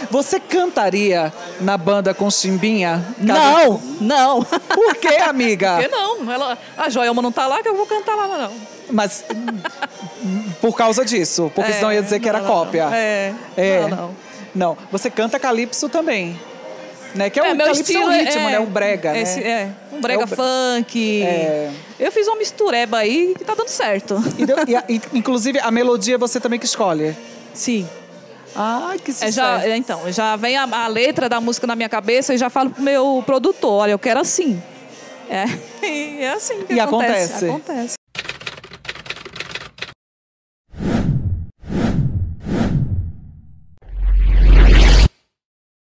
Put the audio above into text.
Você cantaria na banda com Chimbinha? Não, não. Por quê, amiga? Por que não? A Joelma não tá lá, que eu vou cantar lá, não. Mas por causa disso, porque senão ia dizer que era cópia. Não. Você canta calypso também, né? Que é o meu calypso estilo, é um ritmo, né? O brega, né? Um brega funk. Eu fiz uma mistureba aí que tá dando certo. Inclusive, a melodia você também que escolhe? Sim. Ai, que sucesso. Já vem a letra da música na minha cabeça e já falo pro meu produtor, olha, eu quero assim. É assim que acontece. Acontece.